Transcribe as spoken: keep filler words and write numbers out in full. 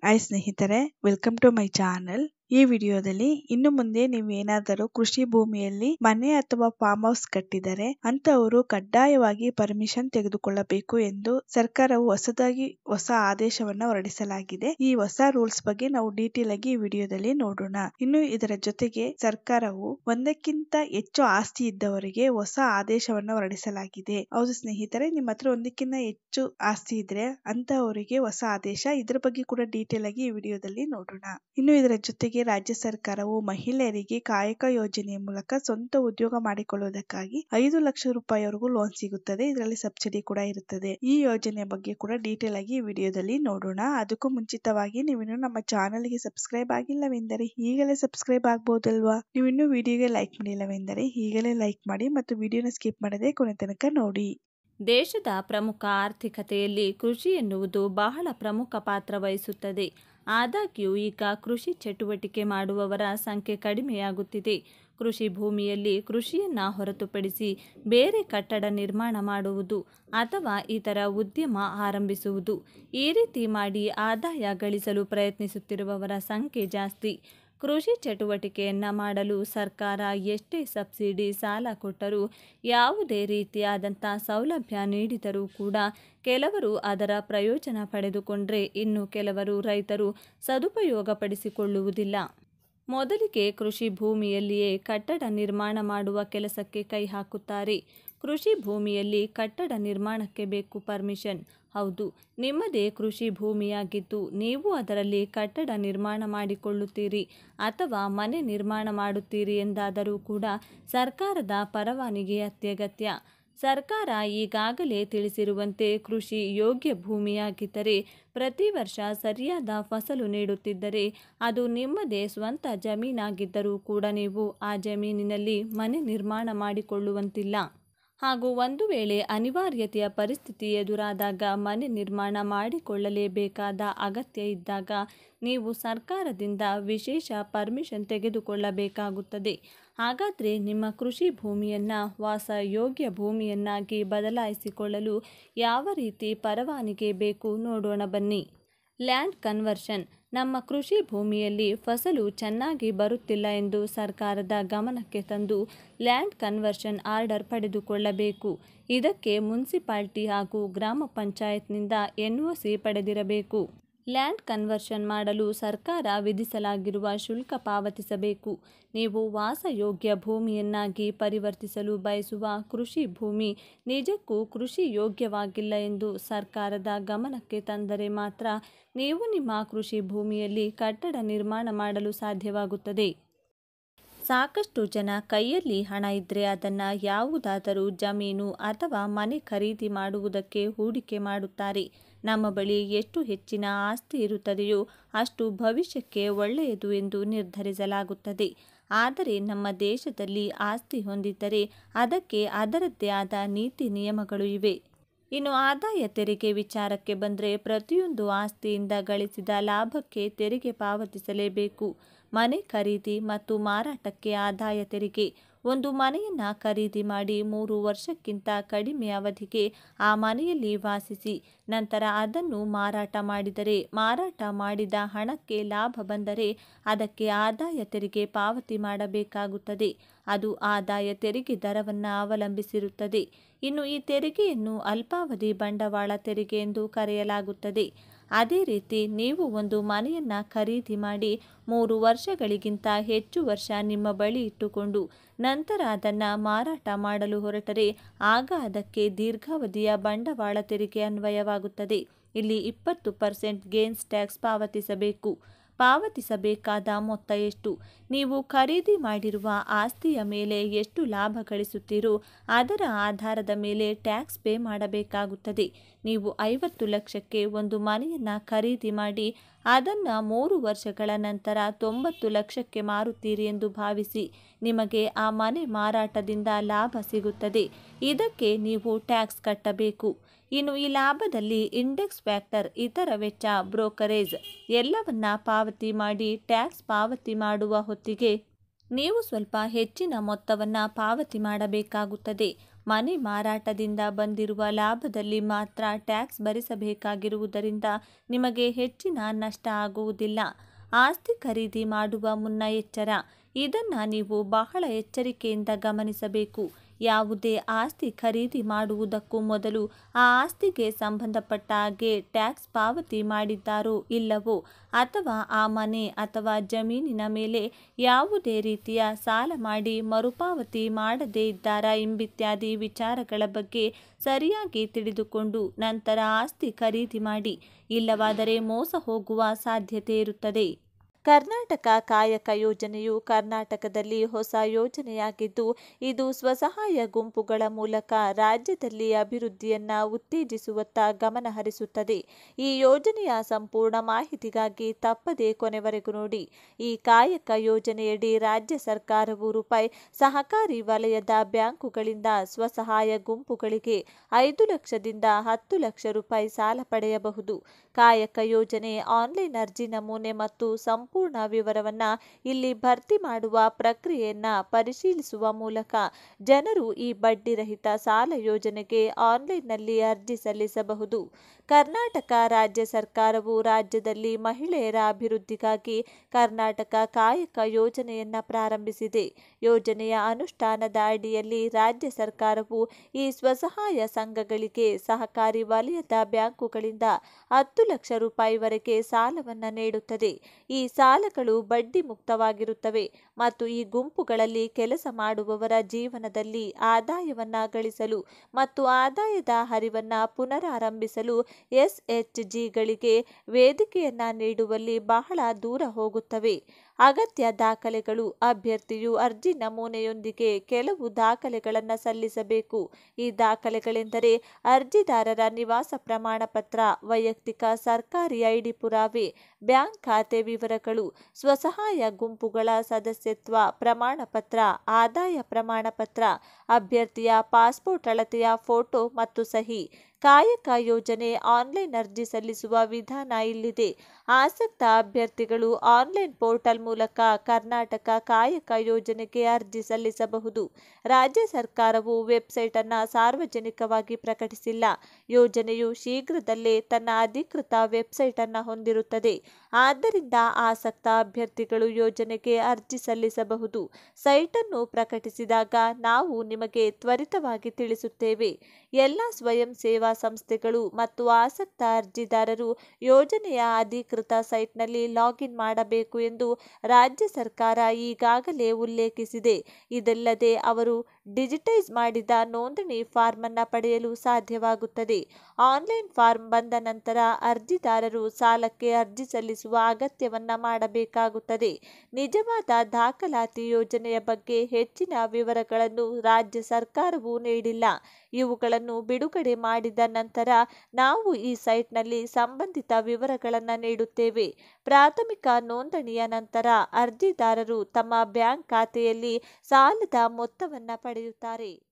Hi ಸ್ನೇಹಿತರೆ, welcome to my channel. ಈ ವಿಡಿಯೋದಲ್ಲಿ ಇನ್ನು ಮುಂದೆ ನೀವು ಏನಾದರೂ ಕೃಷಿ ಭೂಮಿಯಲ್ಲಿ ಮನೆ ಅಥವಾ ಫಾರ್ಮ್ ಹೌಸ್ ಕಟ್ಟಿದರೆ ಅಂತವರು ಕಡ್ಡಾಯವಾಗಿ ಪರ್ಮಿಷನ್ ತೆಗೆದುಕೊಳ್ಳಬೇಕು ಎಂದು ಸರ್ಕಾರವು ಹೊಸದಾಗಿ ಹೊಸ ಆದೇಶವನ್ನ ಹೊರಡಿಸಲಾಗಿದೆ. ಈ ಹೊಸ ರೂಲ್ಸ್ ಬಗ್ಗೆ ನಾವು ಡೀಟೇಲ್ ಆಗಿ ಈ ವಿಡಿಯೋದಲ್ಲಿ ನೋಡೋಣ. ಇನ್ನು ಇದರ ಜೊತೆಗೆ ಸರ್ಕಾರವು ಒಂದಕ್ಕಿಂತ ಹೆಚ್ಚು ಆಸ್ತಿ ಇದ್ದವರಿಗೆ ಹೊಸ ಆದೇಶವನ್ನ ಹೊರಡಿಸಲಾಗಿದೆ. ಹೌದು ಸ್ನೇಹಿತರೆ, ನಿಮ್ಮ ಹತ್ರ ಒಂದಕ್ಕಿಂತ ಹೆಚ್ಚು ಆಸ್ತಿ ಇದ್ರೆ ಅಂತವರಿಗೆ ಹೊಸ ಆದೇಶ. ಇದ್ರ ಬಗ್ಗೆ ಕೂಡ ಡೀಟೇಲ್ ಆಗಿ ಈ ವಿಡಿಯೋದಲ್ಲಿ ನೋಡೋಣ. ಇನ್ನು ಇದರ ಜೊತೆಗೆ ರಾಜ್ಯ ಸರ್ಕಾರವು ಮಹಿಳೆಯರಿಗೆ ಕಾಯಕ ಯೋಜನೆಯ ಮೂಲಕ ಸ್ವಂತ ಉದ್ಯೋಗ ಮಾಡಿಕೊಳ್ಳುವುದಕ್ಕಾಗಿ ಐದು ಲಕ್ಷ ರೂಪಾಯಿವರೆಗೂ ಲೋನ್ ಸಿಗುತ್ತದೆ. ಇದರಲ್ಲಿ ಸಬ್ಸಿಡಿ ಕೂಡ ಇರುತ್ತದೆ. ಈ ಯೋಜನೆಯ ಬಗ್ಗೆ ಕೂಡ ಡೀಟೇಲ್ ಆಗಿ ಈ ವಿಡಿಯೋದಲ್ಲಿ ನೋಡೋಣ. ಅದಕ್ಕೂ ಮುಂಚಿತವಾಗಿ ನೀವಿನ್ನು ನಮ್ಮ ಚಾನೆಲ್ ಗೆ ಸಬ್ಸ್ಕ್ರೈಬ್ ಆಗಿಲ್ಲವೆಂದರೆ ಈಗಲೇ ಸಬ್ಸ್ಕ್ರೈಬ್ ಆಗಬಹುದಲ್ವಾ? ನೀವು ಇನ್ನೂ ವಿಡಿಯೋಗೆ ಲೈಕ್ ಮಾಡಿಲ್ಲವೆಂದರೆ ಈಗಲೇ ಲೈಕ್ ಮಾಡಿ ಮತ್ತು ವಿಡಿಯೋನ ಸ್ಕಿಪ್ ಮಾಡದೆ ಕೊನೆ ತನಕ ನೋಡಿ. ದೇಶದ ಪ್ರಮುಖ ಆರ್ಥಿಕತೆಯಲ್ಲಿ ಕೃಷಿ ಎನ್ನುವುದು ಬಹಳ ಪ್ರಮುಖ ಪಾತ್ರ ವಹಿಸುತ್ತದೆ. ಆದಾಗ್ಯೂ ಈಗ ಕೃಷಿ ಚಟುವಟಿಕೆ ಮಾಡುವವರ ಸಂಖ್ಯೆ ಕಡಿಮೆಯಾಗುತ್ತಿದೆ. ಕೃಷಿ ಭೂಮಿಯಲ್ಲಿ ಕೃಷಿಯನ್ನು ಹೊರತುಪಡಿಸಿ ಬೇರೆ ಕಟ್ಟಡ ನಿರ್ಮಾಣ ಮಾಡುವುದು ಅಥವಾ ಇತರ ಉದ್ಯಮ ಆರಂಭಿಸುವುದು, ಈ ರೀತಿ ಮಾಡಿ ಆದಾಯ ಗಳಿಸಲು ಪ್ರಯತ್ನಿಸುತ್ತಿರುವವರ ಸಂಖ್ಯೆ ಜಾಸ್ತಿ. ಕೃಷಿ ಚಟುವಟಿಕೆಯನ್ನು ಮಾಡಲು ಸರ್ಕಾರ ಎಷ್ಟೇ ಸಬ್ಸಿಡಿ ಸಾಲ ಕೊಟ್ಟರೂ, ಯಾವುದೇ ರೀತಿಯಾದಂಥ ಸೌಲಭ್ಯ ನೀಡಿದರೂ ಕೂಡ ಕೆಲವರು ಅದರ ಪ್ರಯೋಜನ ಪಡೆದುಕೊಂಡರೆ ಇನ್ನು ಕೆಲವರು ರೈತರು ಸದುಪಯೋಗಪಡಿಸಿಕೊಳ್ಳುವುದಿಲ್ಲ. ಮೊದಲಿಗೆ ಕೃಷಿ ಭೂಮಿಯಲ್ಲಿಯೇ ಕಟ್ಟಡ ನಿರ್ಮಾಣ ಮಾಡುವ ಕೆಲಸಕ್ಕೆ ಕೈ ಹಾಕುತ್ತಾರೆ. ಕೃಷಿ ಭೂಮಿಯಲ್ಲಿ ಕಟ್ಟಡ ನಿರ್ಮಾಣಕ್ಕೆ ಬೇಕು ಪರ್ಮಿಷನ್. ಹೌದು, ನಿಮ್ಮದೇ ಕೃಷಿ ಭೂಮಿಯಾಗಿದ್ದು ನೀವು ಅದರಲ್ಲಿ ಕಟ್ಟಡ ನಿರ್ಮಾಣ ಮಾಡಿಕೊಳ್ಳುತ್ತೀರಿ ಅಥವಾ ಮನೆ ನಿರ್ಮಾಣ ಮಾಡುತ್ತೀರಿ ಎಂದಾದರೂ ಕೂಡ ಸರ್ಕಾರದ ಪರವಾನಗಿ ಅತ್ಯಗತ್ಯ. ಸರ್ಕಾರ ಈಗಾಗಲೇ ತಿಳಿಸಿರುವಂತೆ ಕೃಷಿ ಯೋಗ್ಯ ಭೂಮಿಯಾಗಿದ್ದರೆ, ಪ್ರತಿ ವರ್ಷ ಸರಿಯಾದ ಫಸಲು ನೀಡುತ್ತಿದ್ದರೆ, ಅದು ನಿಮ್ಮದೇ ಸ್ವಂತ ಜಮೀನಾಗಿದ್ದರೂ ಕೂಡ ನೀವು ಆ ಜಮೀನಿನಲ್ಲಿ ಮನೆ ನಿರ್ಮಾಣ ಮಾಡಿಕೊಳ್ಳುವಂತಿಲ್ಲ. ಹಾಗೂ ಒಂದು ವೇಳೆ ಅನಿವಾರ್ಯತೆಯ ಪರಿಸ್ಥಿತಿ ಎದುರಾದಾಗ ಮನೆ ನಿರ್ಮಾಣ ಮಾಡಿಕೊಳ್ಳಲೇಬೇಕಾದ ಅಗತ್ಯ ಇದ್ದಾಗ ನೀವು ಸರ್ಕಾರದಿಂದ ವಿಶೇಷ ಪರ್ಮಿಷನ್ ತೆಗೆದುಕೊಳ್ಳಬೇಕಾಗುತ್ತದೆ. ಹಾಗಾದರೆ ನಿಮ್ಮ ಕೃಷಿ ಭೂಮಿಯನ್ನು ವಾಸ ಯೋಗ್ಯ ಭೂಮಿಯನ್ನಾಗಿ ಬದಲಾಯಿಸಿಕೊಳ್ಳಲು ಯಾವ ರೀತಿ ಪರವಾನಗಿ ಬೇಕು ನೋಡೋಣ ಬನ್ನಿ. Land conversion. ನಮ್ಮ ಕೃಷಿ ಭೂಮಿಯಲ್ಲಿ ಫಸಲು ಚೆನ್ನಾಗಿ ಬರುತ್ತಿಲ್ಲ ಎಂದು ಸರ್ಕಾರದ ಗಮನಕ್ಕೆ ತಂದು ಲ್ಯಾಂಡ್ ಕನ್ವರ್ಷನ್ ಆರ್ಡರ್ ಪಡೆದುಕೊಳ್ಳಬೇಕು. ಇದಕ್ಕೆ ಮುನ್ಸಿಪಾಲಿಟಿ ಹಾಗೂ ಗ್ರಾಮ ಪಂಚಾಯತ್ನಿಂದ ಎನ್ ಒ ಸಿ ಪಡೆದಿರಬೇಕು. ಲ್ಯಾಂಡ್ ಕನ್ವರ್ಷನ್ ಮಾಡಲು ಸರ್ಕಾರ ವಿಧಿಸಲಾಗಿರುವ ಶುಲ್ಕ ಪಾವತಿಸಬೇಕು. ನೀವು ವಾಸಯೋಗ್ಯ ಭೂಮಿಯನ್ನಾಗಿ ಪರಿವರ್ತಿಸಲು ಬಯಸುವ ಕೃಷಿ ಭೂಮಿ ನಿಜಕ್ಕೂ ಕೃಷಿ ಯೋಗ್ಯವಾಗಿಲ್ಲ ಎಂದು ಸರ್ಕಾರದ ಗಮನಕ್ಕೆ ತಂದರೆ ಮಾತ್ರ ನೀವು ನಿಮ್ಮ ಕೃಷಿ ಭೂಮಿಯಲ್ಲಿ ಕಟ್ಟಡ ನಿರ್ಮಾಣ ಮಾಡಲು ಸಾಧ್ಯವಾಗುತ್ತದೆ. ಸಾಕಷ್ಟು ಜನ ಕೈಯಲ್ಲಿ ಹಣ ಇದ್ದರೆ ಅದನ್ನು ಯಾವುದಾದರೂ ಜಮೀನು ಅಥವಾ ಮನೆ ಖರೀದಿ ಮಾಡುವುದಕ್ಕೆ ಹೂಡಿಕೆ ಮಾಡುತ್ತಾರೆ. ನಮ್ಮ ಬಳಿ ಎಷ್ಟು ಹೆಚ್ಚಿನ ಆಸ್ತಿ ಇರುತ್ತದೆಯೋ ಅಷ್ಟು ಭವಿಷ್ಯಕ್ಕೆ ಒಳ್ಳೆಯದು ಎಂದು ನಿರ್ಧರಿಸಲಾಗುತ್ತದೆ. ಆದರೆ ನಮ್ಮ ದೇಶದಲ್ಲಿ ಆಸ್ತಿ ಹೊಂದಿದ್ದರೆ ಅದಕ್ಕೆ ಅದರದ್ದೇ ಆದ ನೀತಿ ನಿಯಮಗಳು ಇವೆ. ಇನ್ನು ಆದಾಯ ತೆರಿಗೆ ವಿಚಾರಕ್ಕೆ ಬಂದರೆ ಪ್ರತಿಯೊಂದು ಆಸ್ತಿಯಿಂದ ಗಳಿಸಿದ ಲಾಭಕ್ಕೆ ತೆರಿಗೆ ಪಾವತಿಸಲೇಬೇಕು. ಮನೆ ಖರೀದಿ ಮತ್ತು ಮಾರಾಟಕ್ಕೆ ಆದಾಯ ತೆರಿಗೆ. ಒಂದು ಮನೆಯನ್ನು ಖರೀದಿ ಮಾಡಿ ಮೂರು ವರ್ಷಕ್ಕಿಂತ ಕಡಿಮೆ ಅವಧಿಗೆ ಆ ಮನೆಯಲ್ಲಿ ವಾಸಿಸಿ ನಂತರ ಅದನ್ನು ಮಾರಾಟ ಮಾಡಿದರೆ, ಮಾರಾಟ ಮಾಡಿದ ಹಣಕ್ಕೆ ಲಾಭ ಬಂದರೆ ಅದಕ್ಕೆ ಆದಾಯ ತೆರಿಗೆ ಪಾವತಿ ಮಾಡಬೇಕಾಗುತ್ತದೆ. ಅದು ಆದಾಯ ತೆರಿಗೆ ದರವನ್ನು ಅವಲಂಬಿಸಿರುತ್ತದೆ. ಇನ್ನು ಈ ತೆರಿಗೆಯನ್ನು ಅಲ್ಪಾವಧಿ ಬಂಡವಾಳ ತೆರಿಗೆ ಎಂದು ಕರೆಯಲಾಗುತ್ತದೆ. ಅದೇ ರೀತಿ ನೀವು ಒಂದು ಮನೆಯನ್ನು ಖರೀದಿ ಮಾಡಿ ಮೂರು ವರ್ಷಗಳಿಗಿಂತ ಹೆಚ್ಚು ವರ್ಷ ನಿಮ್ಮ ಬಳಿ ಇಟ್ಟುಕೊಂಡು ನಂತರ ಅದನ್ನು ಮಾರಾಟ ಮಾಡಲು ಹೊರಟರೆ ಆಗ ಅದಕ್ಕೆ ದೀರ್ಘಾವಧಿಯ ಬಂಡವಾಳ ತೆರಿಗೆ ಅನ್ವಯವಾಗುತ್ತದೆ. ಇಲ್ಲಿ ಇಪ್ಪತ್ತು ಪರ್ಸೆಂಟ್ ಗೇನ್ಸ್ ಟ್ಯಾಕ್ಸ್ ಪಾವತಿಸಬೇಕು. ಪಾವತಿಸಬೇಕಾದ ಮೊತ್ತ ಎಷ್ಟು? ನೀವು ಖರೀದಿ ಮಾಡಿರುವ ಆಸ್ತಿಯ ಮೇಲೆ ಎಷ್ಟು ಲಾಭ ಗಳಿಸುತ್ತೀರೋ ಅದರ ಆಧಾರದ ಮೇಲೆ ಟ್ಯಾಕ್ಸ್ ಪೇ ಮಾಡಬೇಕಾಗುತ್ತದೆ. ನೀವು ಐವತ್ತು ಲಕ್ಷಕ್ಕೆ ಒಂದು ಮನೆಯನ್ನು ಖರೀದಿ ಮಾಡಿ ಅದನ್ನು ಮೂರು ವರ್ಷಗಳ ನಂತರ ತೊಂಬತ್ತು ಲಕ್ಷಕ್ಕೆ ಮಾರುತ್ತೀರಿ ಎಂದು ಭಾವಿಸಿ. ನಿಮಗೆ ಆ ಮನೆ ಮಾರಾಟದಿಂದ ಲಾಭ ಸಿಗುತ್ತದೆ. ಇದಕ್ಕೆ ನೀವು ಟ್ಯಾಕ್ಸ್ ಕಟ್ಟಬೇಕು. ಇನ್ನು ಈ ಲಾಭದಲ್ಲಿ ಇಂಡೆಕ್ಸ್ ಫ್ಯಾಕ್ಟರ್, ಇತರ ವೆಚ್ಚ, ಬ್ರೋಕರೇಜ್ ಎಲ್ಲವನ್ನ ಪಾವತಿ ಮಾಡಿ ಟ್ಯಾಕ್ಸ್ ಪಾವತಿ ಮಾಡುವ ಹೊತ್ತಿಗೆ ನೀವು ಸ್ವಲ್ಪ ಹೆಚ್ಚಿನ ಮೊತ್ತವನ್ನು ಪಾವತಿ ಮಾಡಬೇಕಾಗುತ್ತದೆ. ಮನೆ ಮಾರಾಟದಿಂದ ಬಂದಿರುವ ಲಾಭದಲ್ಲಿ ಮಾತ್ರ ಟ್ಯಾಕ್ಸ್ ಭರಿಸಬೇಕಾಗಿರುವುದರಿಂದ ನಿಮಗೆ ಹೆಚ್ಚಿನ ನಷ್ಟ ಆಗುವುದಿಲ್ಲ. ಆಸ್ತಿ ಖರೀದಿ ಮಾಡುವ ಮುನ್ನ ಎಚ್ಚರ. ಇದನ್ನು ನೀವು ಬಹಳ ಎಚ್ಚರಿಕೆಯಿಂದ ಗಮನಿಸಬೇಕು. ಯಾವುದೇ ಆಸ್ತಿ ಖರೀದಿ ಮಾಡುವುದಕ್ಕೂ ಮೊದಲು ಆ ಆಸ್ತಿಗೆ ಸಂಬಂಧಪಟ್ಟ ಹಾಗೆ ಟ್ಯಾಕ್ಸ್ ಪಾವತಿ ಮಾಡಿದ್ದಾರೋ ಇಲ್ಲವೋ, ಅಥವಾ ಆ ಮನೆ ಅಥವಾ ಜಮೀನಿನ ಮೇಲೆ ಯಾವುದೇ ರೀತಿಯ ಸಾಲ ಮಾಡಿ ಮರುಪಾವತಿ ಮಾಡದೇ ಇದ್ದಾರಾ ಎಂಬಿತ್ಯಾದಿ ವಿಚಾರಗಳ ಬಗ್ಗೆ ಸರಿಯಾಗಿ ತಿಳಿದುಕೊಂಡು ನಂತರ ಆಸ್ತಿ ಖರೀದಿ ಮಾಡಿ. ಇಲ್ಲವಾದರೆ ಮೋಸ ಹೋಗುವ ಸಾಧ್ಯತೆ ಇರುತ್ತದೆ. ಕರ್ನಾಟಕ ಕಾಯಕ ಯೋಜನೆಯು ಕರ್ನಾಟಕದಲ್ಲಿ ಹೊಸ ಯೋಜನೆಯಾಗಿದ್ದು, ಇದು ಸ್ವಸಹಾಯ ಗುಂಪುಗಳ ಮೂಲಕ ರಾಜ್ಯದಲ್ಲಿ ಅಭಿವೃದ್ಧಿಯನ್ನು ಉತ್ತೇಜಿಸುವತ್ತ ಗಮನ ಹರಿಸುತ್ತದೆ. ಈ ಯೋಜನೆಯ ಸಂಪೂರ್ಣ ಮಾಹಿತಿಗಾಗಿ ತಪ್ಪದೇ ಕೊನೆವರೆಗೂ ನೋಡಿ. ಈ ಕಾಯಕ ಯೋಜನೆಯಡಿ ರಾಜ್ಯ ಸರ್ಕಾರವು ರೂಪಾಯಿ ಸಹಕಾರಿ ವಲಯದ ಬ್ಯಾಂಕುಗಳಿಂದ ಸ್ವಸಹಾಯ ಗುಂಪುಗಳಿಗೆ ಐದು ಲಕ್ಷದಿಂದ ಹತ್ತು ಲಕ್ಷ ರೂಪಾಯಿ ಸಾಲ ಪಡೆಯಬಹುದು. ಕಾಯಕ ಯೋಜನೆ ಆನ್ಲೈನ್ ಅರ್ಜಿ ನಮೂನೆ ಮತ್ತು ಸಂಪೂರ್ಣ ವಿವರವನ್ನು ಇಲ್ಲಿ ಭರ್ತಿ ಮಾಡುವ ಪ್ರಕ್ರಿಯೆಯನ್ನು ಪರಿಶೀಲಿಸುವ ಮೂಲಕ ಜನರು ಈ ಬಡ್ಡಿ ರಹಿತ ಸಾಲ ಯೋಜನೆಗೆ ಆನ್ಲೈನ್ನಲ್ಲಿ ಅರ್ಜಿ ಸಲ್ಲಿಸಬಹುದು. ಕರ್ನಾಟಕ ರಾಜ್ಯ ಸರ್ಕಾರವು ರಾಜ್ಯದಲ್ಲಿ ಮಹಿಳೆಯರ ಅಭಿವೃದ್ಧಿಗಾಗಿ ಕರ್ನಾಟಕ ಕಾಯಕ ಯೋಜನೆಯನ್ನು ಪ್ರಾರಂಭಿಸಿದೆ. ಯೋಜನೆಯ ಅನುಷ್ಠಾನದ ಅಡಿಯಲ್ಲಿ ರಾಜ್ಯ ಸರ್ಕಾರವು ಈ ಸ್ವಸಹಾಯ ಸಂಘಗಳಿಗೆ ಸಹಕಾರಿ ವಲಯದ ಬ್ಯಾಂಕುಗಳಿಂದ ಹತ್ತು ಲಕ್ಷ ರೂಪಾಯಿವರೆಗೆ ಸಾಲವನ್ನು ನೀಡುತ್ತದೆ. ಈ ಸಾಲಗಳು ಬಡ್ಡಿ ಮುಕ್ತವಾಗಿರುತ್ತವೆ ಮತ್ತು ಈ ಗುಂಪುಗಳಲ್ಲಿ ಕೆಲಸ ಮಾಡುವವರ ಜೀವನದಲ್ಲಿ ಆದಾಯವನ್ನು ಗಳಿಸಲು ಮತ್ತು ಆದಾಯದ ಹರಿವನ್ನು ಪುನರಾರಂಭಿಸಲು ಎಸ್ ಎಚ್ ಜಿಗಳಿಗೆ ವೇದಿಕೆಯನ್ನು ನೀಡುವಲ್ಲಿ ಬಹಳ ದೂರ ಹೋಗುತ್ತವೆ. ಅಗತ್ಯ ದಾಖಲೆಗಳು. ಅಭ್ಯರ್ಥಿಯು ಅರ್ಜಿ ನಮೂನೆಯೊಂದಿಗೆ ಕೆಲವು ದಾಖಲೆಗಳನ್ನು ಸಲ್ಲಿಸಬೇಕು. ಈ ದಾಖಲೆಗಳೆಂದರೆ ಅರ್ಜಿದಾರರ ನಿವಾಸ ಪ್ರಮಾಣ ಪತ್ರ, ವೈಯಕ್ತಿಕ ಸರ್ಕಾರಿ ಐಡಿ ಪುರಾವೆ, ಬ್ಯಾಂಕ್ ಖಾತೆ ವಿವರಗಳು, ಸ್ವಸಹಾಯ ಗುಂಪುಗಳ ಸದಸ್ಯತ್ವ ಪ್ರಮಾಣ ಪತ್ರ, ಆದಾಯ ಪ್ರಮಾಣ ಪತ್ರ, ಅಭ್ಯರ್ಥಿಯ ಪಾಸ್ಪೋರ್ಟ್ ಅಳತೆಯ ಫೋಟೋ ಮತ್ತು ಸಹಿ. ಕಾಯಕ ಯೋಜನೆ ಆನ್ಲೈನ್ ಅರ್ಜಿ ಸಲ್ಲಿಸುವ ವಿಧಾನ ಇಲ್ಲಿದೆ. ಆಸಕ್ತ ಅಭ್ಯರ್ಥಿಗಳು ಆನ್ಲೈನ್ ಪೋರ್ಟಲ್ ಮೂಲಕ ಕರ್ನಾಟಕ ಕಾಯಕ ಯೋಜನೆಗೆ ಅರ್ಜಿ ಸಲ್ಲಿಸಬಹುದು. ರಾಜ್ಯ ಸರ್ಕಾರವು ವೆಬ್ಸೈಟ್ ಅನ್ನು ಸಾರ್ವಜನಿಕವಾಗಿ ಪ್ರಕಟಿಸಿಲ್ಲ. ಯೋಜನೆಯು ಶೀಘ್ರದಲ್ಲೇ ತನ್ನ ಅಧಿಕೃತ ವೆಬ್ಸೈಟ್ ಅನ್ನು ಹೊಂದಿರುತ್ತದೆ. ಆದ್ದರಿಂದ ಆಸಕ್ತ ಅಭ್ಯರ್ಥಿಗಳು ಯೋಜನೆಗೆ ಅರ್ಜಿ ಸಲ್ಲಿಸಬಹುದು. ಸೈಟ್ ಅನ್ನು ಪ್ರಕಟಿಸಿದಾಗ ನಾವು ನಿಮಗೆ ತ್ವರಿತವಾಗಿ ತಿಳಿಸುತ್ತೇವೆ. ಎಲ್ಲ ಸ್ವಯಂ ಸೇವಾ ಸಂಸ್ಥೆಗಳು ಮತ್ತು ಆಸಕ್ತ ಅರ್ಜಿದಾರರು ಯೋಜನೆಯ ಅಧಿಕೃತ ಸೈಟ್ನಲ್ಲಿ ಲಾಗಿನ್ ಮಾಡಬೇಕು ಎಂದು ರಾಜ್ಯ ಸರ್ಕಾರ ಈಗಾಗಲೇ ಉಲ್ಲೇಖಿಸಿದೆ. ಇದಲ್ಲದೆ ಅವರು ಡಿಜಿಟೈಸ್ ಮಾಡಿದ ನೋಂದಣಿ ಫಾರ್ಮ್ ಅನ್ನು ಪಡೆಯಲು ಸಾಧ್ಯವಾಗುತ್ತದೆ. ಆನ್ಲೈನ್ ಫಾರ್ಮ್ ಬಂದ ನಂತರ ಅರ್ಜಿದಾರರು ಸಾಲಕ್ಕೆ ಅರ್ಜಿ ಸಲ್ಲಿಸುವ ಅಗತ್ಯವನ್ನು ಮಾಡಬೇಕಾಗುತ್ತದೆ. ನಿಜವಾದ ದಾಖಲಾತಿ ಯೋಜನೆಯ ಬಗ್ಗೆ ಹೆಚ್ಚಿನ ವಿವರಗಳನ್ನು ರಾಜ್ಯ ಸರ್ಕಾರವು ನೀಡಿಲ್ಲ. ಇವುಗಳನ್ನು ಬಿಡುಗಡೆ ಮಾಡಿದ ನಂತರ ನಾವು ಈ ಸೈಟ್ನಲ್ಲಿ ಸಂಬಂಧಿತ ವಿವರಗಳನ್ನು ನೀಡುತ್ತೇವೆ. ಪ್ರಾಥಮಿಕ ನೋಂದಣಿಯ ನಂತರ ಅರ್ಜಿದಾರರು ತಮ್ಮ ಬ್ಯಾಂಕ್ ಖಾತೆಯಲ್ಲಿ ಸಾಲದ ಮೊತ್ತವನ್ನು ಪಡೆಯುತ್ತಾರೆ.